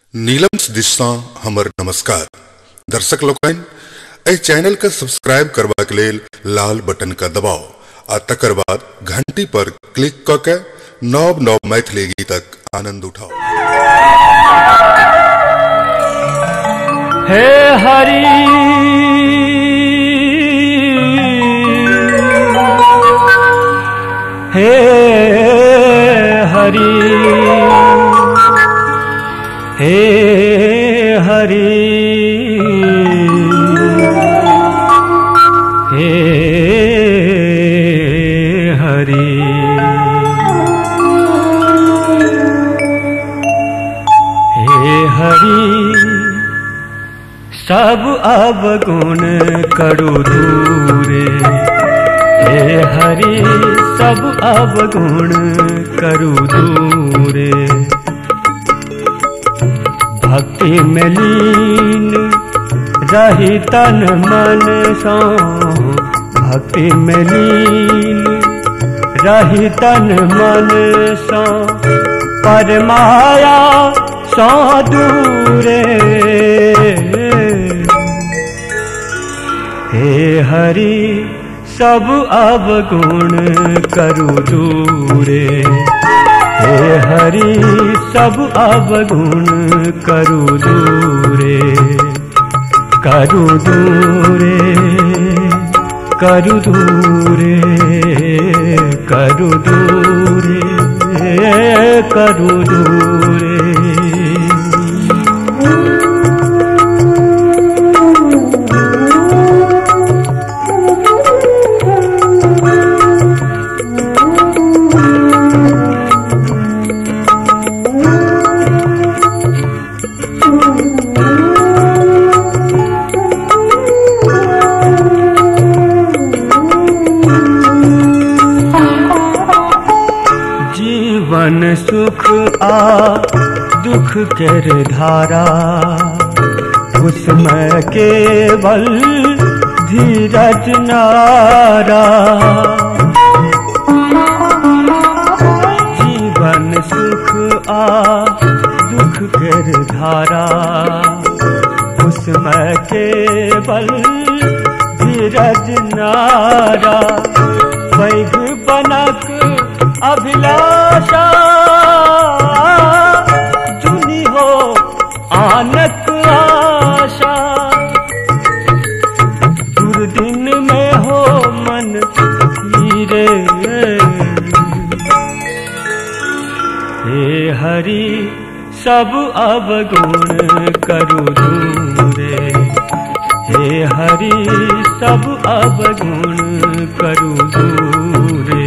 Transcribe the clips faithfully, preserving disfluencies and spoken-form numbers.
नीलम दिशा हमर नमस्कार दर्शक लोकन ए चैनल का सब्सक्राइब करवा के लेल लाल बटन का दबाओ आ तकर बाद घंटी पर क्लिक क के नव नव मैथिली गीतक आनंद उठाओ। हे हरि हे हरि हे हरि हे हरि हे हरि सब अवगुण करु दूरे। हे हरि सब अवगुण करु दूरे। भक्ति में लीन रही तन मन सो। भक्ति में लीन रही तन मन सो परमाया सो दूरे। हे हरि सब अवगुण करु दूरे। हे हरि सब अवगुण करु दूरे। करु दूरे करु दूरे करु दूरे करु दूरे। जीवन सुख आ दुख केर धारा। उसमें केवल धीरज नारा। जीवन सुख आ दुख केर धारा। उसमें केवल धीरज नारा। पैघ बनक अभिलाषा जुनी हो आनत आशा। दुर्दिन में हो मन हीरे। हे हरि सब अवगुण करु दूरे। हे हरि सब अवगुण करु दूरे।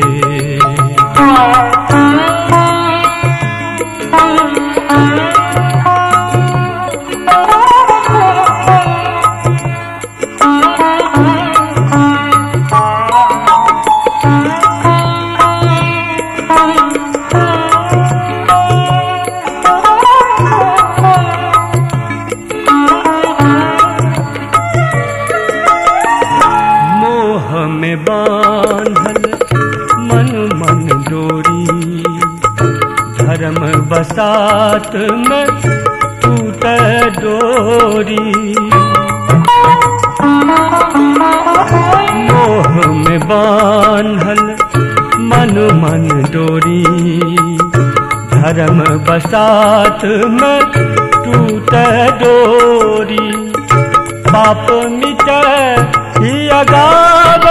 मोह में बांधल मन मन डोरी। धर्म बसात में टूट डोरी। मोह में बांधल मन मन डोरी। धर्म बसात में टूट डोरी। पाप मिटे ही अगाव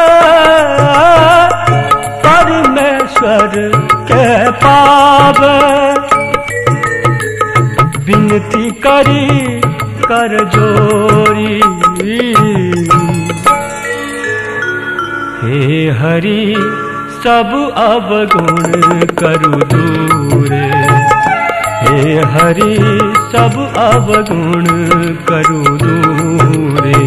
परमेश्वर के पाव। विनती करी कर जोरी। हे हरि सब अवगुण करु दूरे। हे हरि सब अवगुण करु दूरे।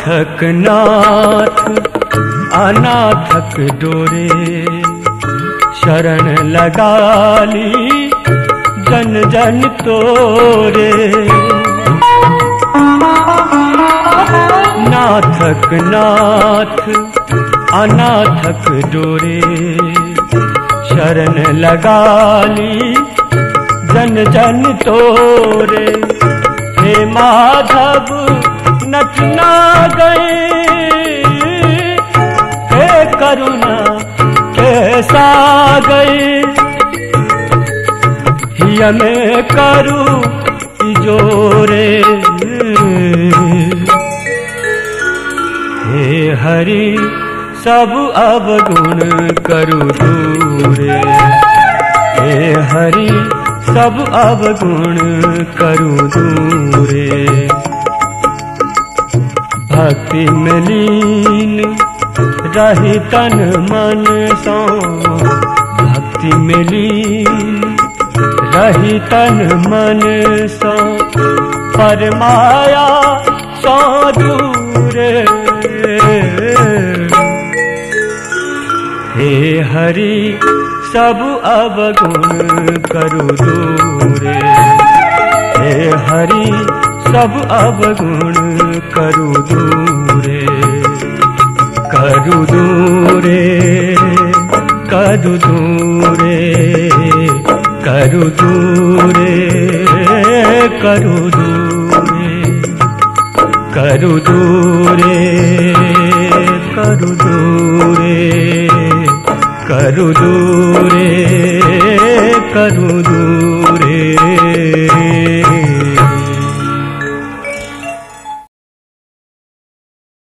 नाथक नाथ अनाथक डोरे, शरण लगा ली जन जन तोरे। नाथक नाथ अनाथक डोरे, शरण लगा ली जन जन तोरे। हे माधव नच ना गए, हे करुणा कैसा गए। हिया में करू तिजोरे, हे हरि सब अवगुण करु दूरे। हे हरि सब अवगुण करु दूरे। भक्ति में लीन रही तन मन सो, भक्ति में लीन रही तन मन सो, परमाया सो दूरे। हे हरि सब अवगुण करु दूरे। हे हरि सब अवगुण करु दूरे। करु दूरे, करु दूरे, करु दूरे, करु दूरे, करु दूरे, करु दूरे, करु दूरे, करु दूरे।